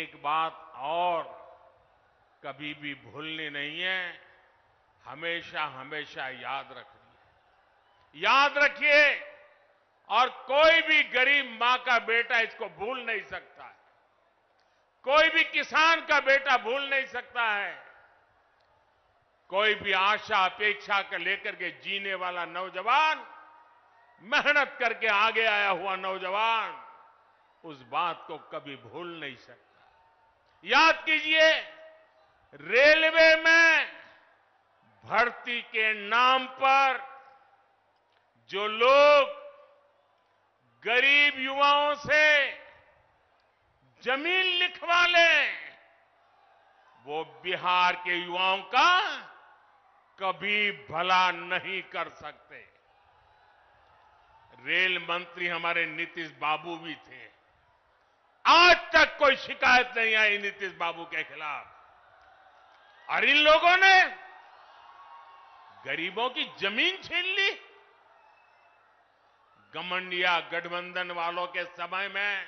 एक बात और कभी भी भूलनी नहीं है, हमेशा हमेशा याद रखनी है। याद रखिए, और कोई भी गरीब मां का बेटा इसको भूल नहीं सकता है। कोई भी किसान का बेटा भूल नहीं सकता है। कोई भी आशा अपेक्षा को लेकर के जीने वाला नौजवान, मेहनत करके आगे आया हुआ नौजवान उस बात को कभी भूल नहीं सकता। याद कीजिए, रेलवे में भर्ती के नाम पर जो लोग गरीब युवाओं से जमीन लिखवा लें, वो बिहार के युवाओं का कभी भला नहीं कर सकते। रेल मंत्री हमारे नीतीश बाबू भी थे। आज तक कोई शिकायत नहीं आई नीतीश बाबू के खिलाफ। और इन लोगों ने गरीबों की जमीन छीन ली। घमंडिया गठबंधन वालों के समय में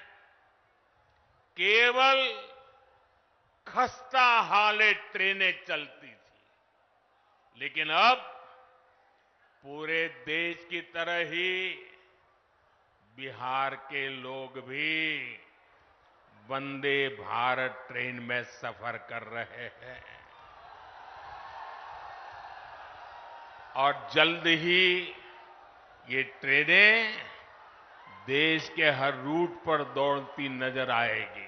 केवल खस्ता हाले ट्रेनें चलती थी, लेकिन अब पूरे देश की तरह ही बिहार के लोग भी वंदे भारत ट्रेन में सफर कर रहे हैं। और जल्द ही ये ट्रेनें देश के हर रूट पर दौड़ती नजर आएगी।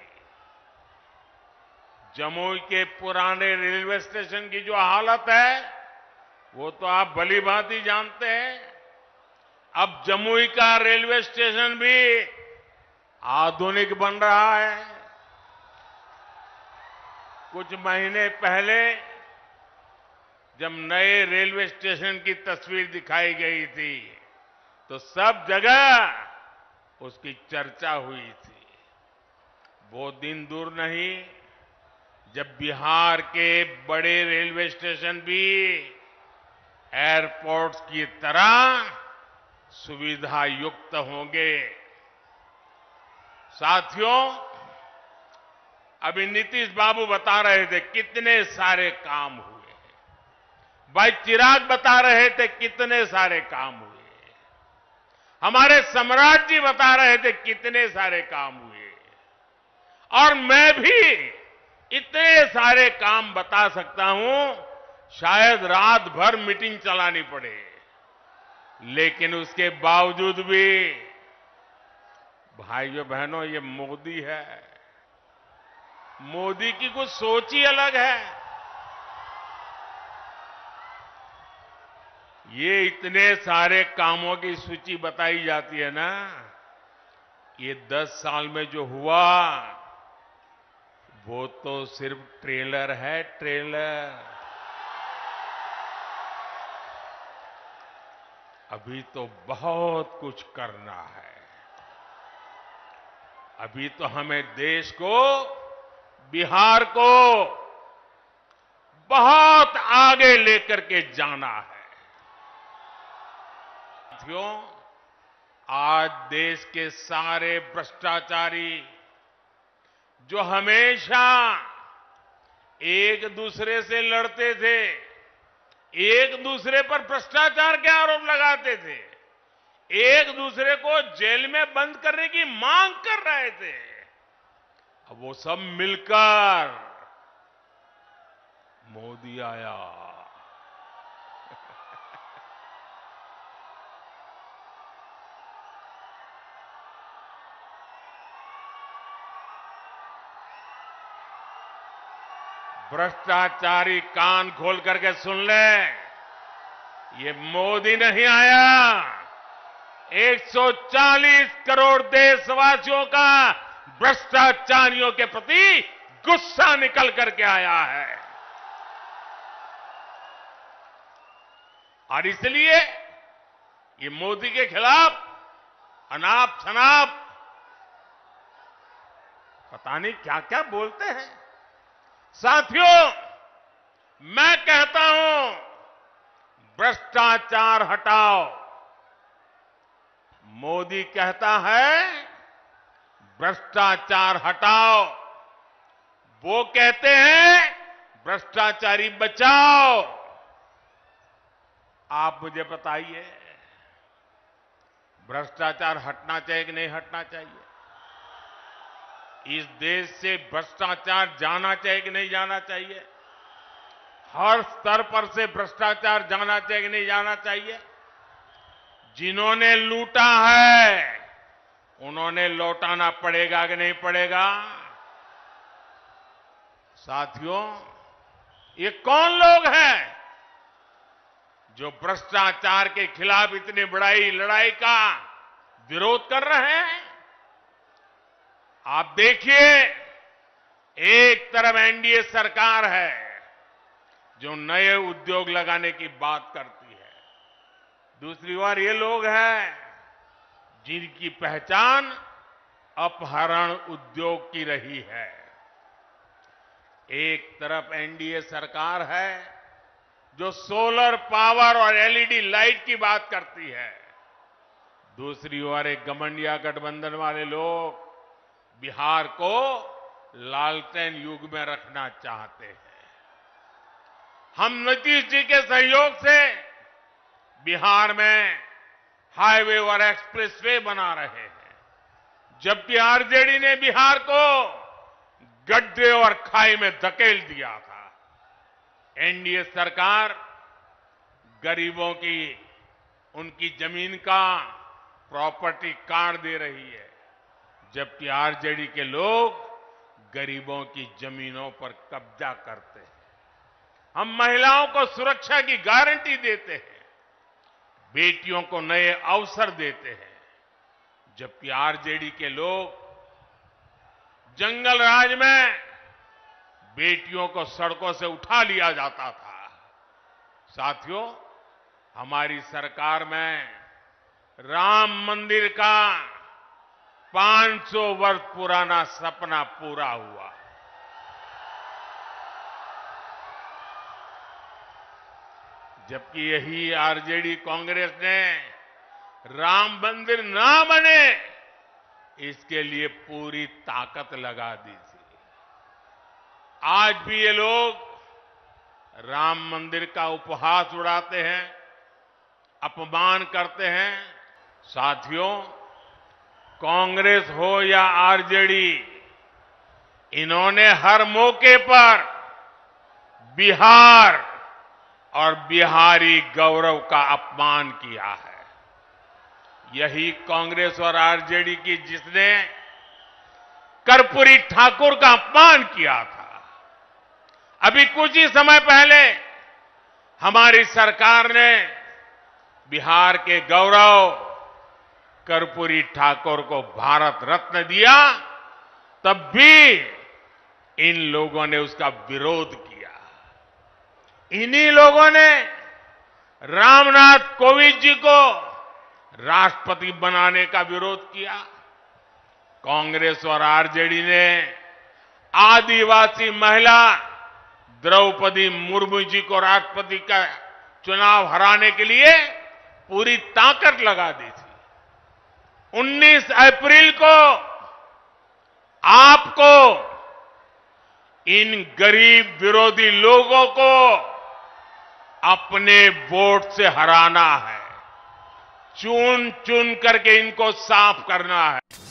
जमुई के पुराने रेलवे स्टेशन की जो हालत है, वो तो आप भली भांति जानते हैं। अब जमुई का रेलवे स्टेशन भी आधुनिक बन रहा है। कुछ महीने पहले जब नए रेलवे स्टेशन की तस्वीर दिखाई गई थी, तो सब जगह उसकी चर्चा हुई थी। वो दिन दूर नहीं जब बिहार के बड़े रेलवे स्टेशन भी एयरपोर्ट्स की तरह सुविधा युक्त होंगे। साथियों, अभी नीतीश बाबू बता रहे थे कितने सारे काम हुए हैं। भाई चिराग बता रहे थे कितने सारे काम हुए। हमारे सम्राट जी बता रहे थे कितने सारे काम हुए। और मैं भी इतने सारे काम बता सकता हूं, शायद रात भर मीटिंग चलानी पड़े। लेकिन उसके बावजूद भी भाइयों बहनों, ये मोदी है। मोदी की कुछ सोच ही अलग है। ये इतने सारे कामों की सूची बताई जाती है ना, ये 10 साल में जो हुआ वो तो सिर्फ ट्रेलर है, ट्रेलर। अभी तो बहुत कुछ करना है। अभी तो हमें देश को, बिहार को बहुत आगे लेकर के जाना है। साथियों, आज देश के सारे भ्रष्टाचारी जो हमेशा एक दूसरे से लड़ते थे, एक दूसरे पर भ्रष्टाचार के आरोप लगाते थे, एक दूसरे को जेल में बंद करने की मांग कर रहे थे, अब वो सब मिलकर मोदी आया। भ्रष्टाचारी कान खोल करके सुन ले, ये मोदी नहीं आया। 140 करोड़ देशवासियों का भ्रष्टाचारियों के प्रति गुस्सा निकल करके आया है। और इसलिए ये मोदी के खिलाफ अनाप शनाप पता नहीं क्या क्या बोलते हैं। साथियों, मैं कहता हूं, भ्रष्टाचार हटाओ। मोदी कहता है भ्रष्टाचार हटाओ। वो कहते हैं भ्रष्टाचारी बचाओ। आप मुझे बताइए, भ्रष्टाचार हटना चाहिए कि नहीं हटना चाहिए? इस देश से भ्रष्टाचार जाना चाहिए कि नहीं जाना चाहिए? हर स्तर पर से भ्रष्टाचार जाना चाहिए कि नहीं जाना चाहिए? जिन्होंने लूटा है उन्होंने लौटाना पड़ेगा कि नहीं पड़ेगा? साथियों, ये कौन लोग हैं जो भ्रष्टाचार के खिलाफ इतनी बड़ी लड़ाई का विरोध कर रहे हैं? आप देखिए, एक तरफ एनडीए सरकार है जो नए उद्योग लगाने की बात करती है, दूसरी ओर ये लोग हैं जिनकी पहचान अपहरण उद्योग की रही है। एक तरफ एनडीए सरकार है जो सोलर पावर और एलईडी लाइट की बात करती है, दूसरी ओर एक घमंडिया गठबंधन वाले लोग बिहार को लालटेन युग में रखना चाहते हैं। हम नीतीश जी के सहयोग से बिहार में हाईवे और एक्सप्रेसवे बना रहे हैं, जबकि आरजेडी ने बिहार को गड्ढे और खाई में धकेल दिया था। एनडीए सरकार गरीबों की उनकी जमीन का प्रॉपर्टी कार्ड दे रही है, जबकि आरजेडी के लोग गरीबों की जमीनों पर कब्जा करते हैं। हम महिलाओं को सुरक्षा की गारंटी देते हैं, बेटियों को नए अवसर देते हैं, जबकि आरजेडी के लोग जंगल राज में बेटियों को सड़कों से उठा लिया जाता था। साथियों, हमारी सरकार में राम मंदिर का 500 वर्ष पुराना सपना पूरा हुआ। जबकि यही आरजेडी कांग्रेस ने राम मंदिर ना बने इसके लिए पूरी ताकत लगा दी थी। आज भी ये लोग राम मंदिर का उपहास उड़ाते हैं, अपमान करते हैं। साथियों, कांग्रेस हो या आरजेडी, इन्होंने हर मौके पर बिहार और बिहारी गौरव का अपमान किया है। यही कांग्रेस और आरजेडी की जिसने कर्पूरी ठाकुर का अपमान किया था। अभी कुछ ही समय पहले हमारी सरकार ने बिहार के गौरव कर्पूरी ठाकुर को भारत रत्न दिया, तब भी इन लोगों ने उसका विरोध किया। इन्हीं लोगों ने रामनाथ कोविंद जी को राष्ट्रपति बनाने का विरोध किया। कांग्रेस और आरजेडी ने आदिवासी महिला द्रौपदी मुर्मू जी को राष्ट्रपति का चुनाव हराने के लिए पूरी ताकत लगा दी थी। 19 अप्रैल को आपको इन गरीब विरोधी लोगों को अपने वोट से हराना है, चुन चुन करके इनको साफ करना है।